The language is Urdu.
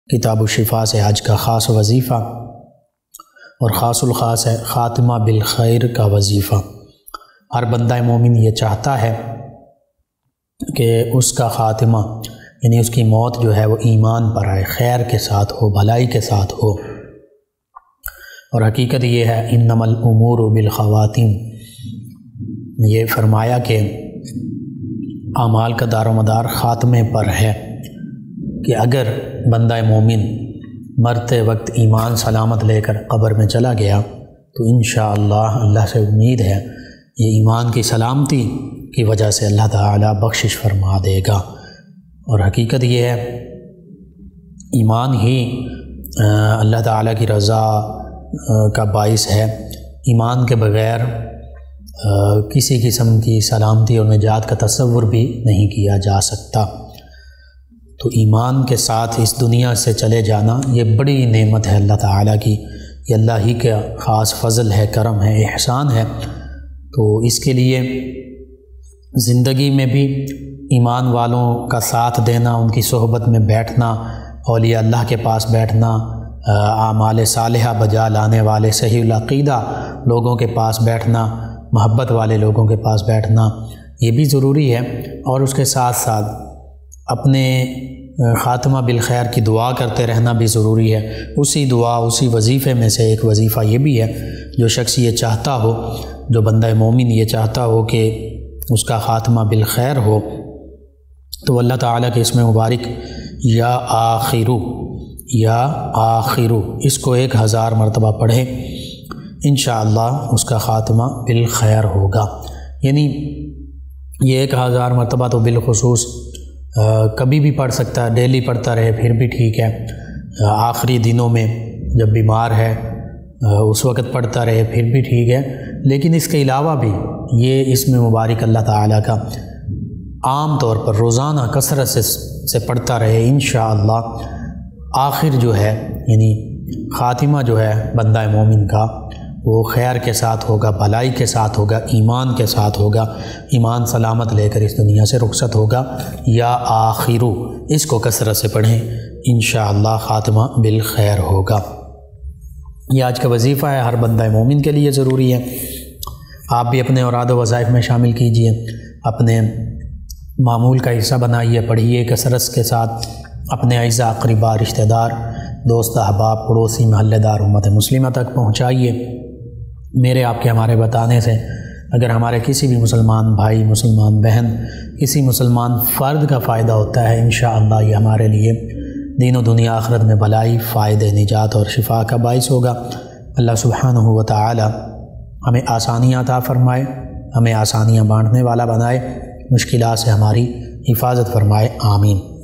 کتاب الشفا سے آج کا خاص وظیفہ اور خاص الخاص ہے خاتمہ بالخیر کا وظیفہ۔ ہر بندہ مومن یہ چاہتا ہے کہ اس کا خاتمہ یعنی اس کی موت جو ہے وہ ایمان پر آئے، خیر کے ساتھ ہو، بھلائی کے ساتھ ہو۔ اور حقیقت یہ ہے انما الامور بالخواتیم، یہ فرمایا کہ اعمال کا دار و مدار خاتمے پر ہے، کہ اگر بندہ مومن مرتے وقت ایمان سلامت لے کر قبر میں چلا گیا تو انشاءاللہ اللہ سے امید ہے یہ ایمان کی سلامتی کی وجہ سے اللہ تعالیٰ بخشش فرما دے گا۔ اور حقیقت یہ ہے ایمان ہی اللہ تعالیٰ کی رضا کا باعث ہے۔ ایمان کے بغیر کسی قسم کی سلامتی اور نجات کا تصور بھی نہیں کیا جا سکتا۔ تو ایمان کے ساتھ اس دنیا سے چلے جانا یہ بڑی نعمت ہے اللہ تعالیٰ کی، یہ اللہ ہی کا خاص فضل ہے، کرم ہے، احسان ہے۔ تو اس کے لیے زندگی میں بھی ایمان والوں کا ساتھ دینا، ان کی صحبت میں بیٹھنا، اولیاء اللہ کے پاس بیٹھنا، اعمال صالحہ بجا لانے والے صحیح العقیدہ لوگوں کے پاس بیٹھنا، محبت والے لوگوں کے پاس بیٹھنا یہ بھی ضروری ہے۔ اور اس کے ساتھ ساتھ اپنے خاتمہ بالخیر کی دعا کرتے رہنا بھی ضروری ہے۔ اسی دعا اسی وظیفے میں سے ایک وظیفہ یہ بھی ہے، جو شخص یہ چاہتا ہو، جو بندہ مومن یہ چاہتا ہو کہ اس کا خاتمہ بالخیر ہو، تو اللہ تعالیٰ کے اسم مبارک یا آخرو اس کو 1000 مرتبہ پڑھے، انشاءاللہ اس کا خاتمہ بالخیر ہوگا۔ یعنی یہ 1000 مرتبہ تو بالخصوص کبھی بھی پڑھ سکتا ہے، ڈیلی پڑھتا رہے پھر بھی ٹھیک ہے، آخری دنوں میں جب بیمار ہے اس وقت پڑھتا رہے پھر بھی ٹھیک ہے، لیکن اس کے علاوہ بھی یہ اسم مبارک اللہ تعالیٰ کا عام طور پر روزانہ کثرت سے پڑھتا رہے، انشاءاللہ آخر جو ہے یعنی خاتمہ جو ہے بندہ مومن کا وہ خیر کے ساتھ ہوگا، بھلائی کے ساتھ ہوگا، ایمان کے ساتھ ہوگا، ایمان سلامت لے کر اس دنیا سے رخصت ہوگا۔ یا آخرو اس کو کثرت سے پڑھیں، انشاءاللہ خاتمہ بالخیر ہوگا۔ یہ آج کا وظیفہ ہے، ہر بندہ مومن کے لیے ضروری ہے۔ آپ بھی اپنے اوراد و وظائف میں شامل کیجئے، اپنے معمول کا حصہ بنائیے، پڑھیے کثرت کے ساتھ، اپنے اعزاء اقرباء، رشتہ دار، دوست احباب، پڑوسی، محلے دار، امت مسلمہ تک پہنچائیے۔ میرے آپ کے ہمارے بتانے سے اگر ہمارے کسی بھی مسلمان بھائی، مسلمان بہن، کسی مسلمان فرد کا فائدہ ہوتا ہے، انشاءاللہ یہ ہمارے لیے دین و دنیا آخرت میں بھلائی، فائدے، نجات اور شفا کا باعث ہوگا۔ اللہ سبحانہ و تعالی ہمیں آسانیاں عطا فرمائے، ہمیں آسانیاں بانٹنے والا بنائے، مشکلات سے ہماری حفاظت فرمائے، آمین۔